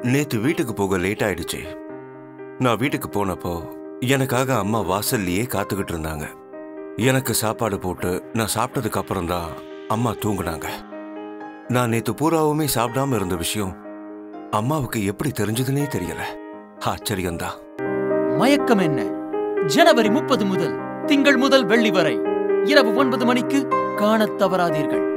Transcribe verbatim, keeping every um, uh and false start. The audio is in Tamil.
நேத்து வீட்டுக்கு போக லேட் ஆயிடுச்சு. நான் வீட்டுக்கு போனப்போ எனக்காக அம்மா வாசல்லையே காத்துக்கிட்டு இருந்தாங்க. எனக்கு சாப்பாடு போட்டு நான் சாப்பிட்டதுக்கு அப்புறம் தான் அம்மா தூங்குனாங்க. நான் நேத்து பூராவுமே சாப்பிடாம இருந்த விஷயம் அம்மாவுக்கு எப்படி தெரிஞ்சதுன்னே தெரியல. ஆச்சரியம்தான். மயக்கம் என்ன ஜனவரி முப்பது முதல் திங்கள் முதல் வெள்ளி வரை இரவு ஒன்பது மணிக்கு காணத் தவறாதீர்கள்.